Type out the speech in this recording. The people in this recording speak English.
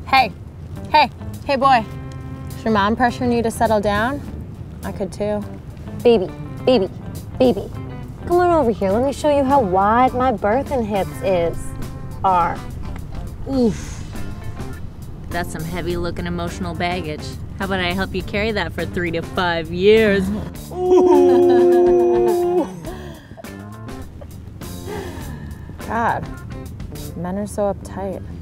Hey, hey boy. Is your mom pressuring you to settle down? I could too. Baby. Come on over here. Let me show you how wide my birthing hips are. Oof. That's some heavy looking emotional baggage. How about I help you carry that for 3 to 5 years? God, men are so uptight.